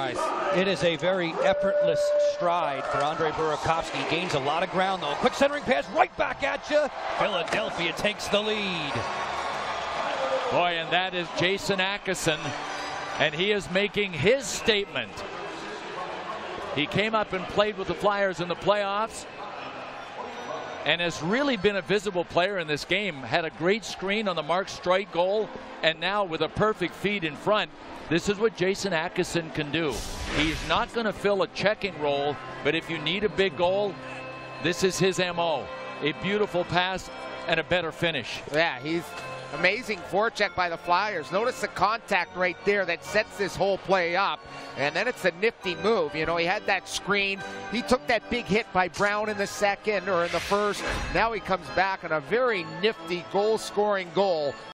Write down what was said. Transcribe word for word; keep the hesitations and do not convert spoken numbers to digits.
nice. It is a very effortless stride for Andre Burakovsky. Gains a lot of ground, though. Quick centering pass right back at you. Philadelphia takes the lead. Boy, and that is Jason Akeson, and he is making his statement. He came up and played with the Flyers in the playoffs and has really been a visible player in this game. Had a great screen on the Mark Streit goal, and now with a perfect feed in front, this is what Jason Akeson can do. He's not going to fill a checking role, but if you need a big goal, this is his M O. A beautiful pass and a better finish. Yeah, he's amazing forecheck by the Flyers. Notice the contact right there that sets this whole play up. And then it's a nifty move. You know, he had that screen. He took that big hit by Brown in the second or in the first. Now he comes back on a very nifty goal-scoring goal